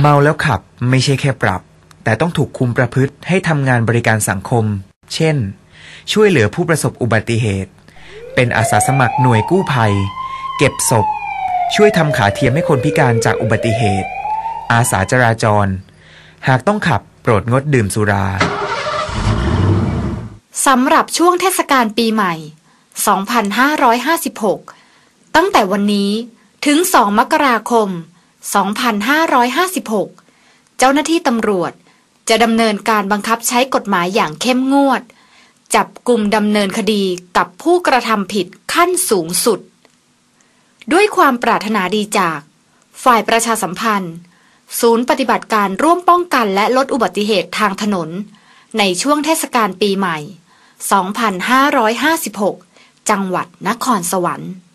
เมาแล้วขับไม่ใช่แค่ปรับแต่ต้องถูกคุมประพฤติให้ทำงานบริการสังคมเช่นช่วยเหลือผู้ประสบอุบัติเหตุเป็นอาสาสมัครหน่วยกู้ภัยเก็บศพช่วยทำขาเทียมให้คนพิการจากอุบัติเหตุอาสาจราจรหากต้องขับโปรดงดดื่มสุราสำหรับช่วงเทศกาลปีใหม่ 2556 ตั้งแต่วันนี้ถึง 2 มกราคม 2556 เจ้าหน้าที่ตำรวจจะดำเนินการบังคับใช้กฎหมายอย่างเข้มงวดจับกุมดำเนินคดีกับผู้กระทำผิดขั้นสูงสุดด้วยความปรารถนาดีจากฝ่ายประชาสัมพันธ์ศูนย์ปฏิบัติการร่วมป้องกันและลดอุบัติเหตุทางถนนในช่วงเทศกาลปีใหม่ 2556 จังหวัดนครสวรรค์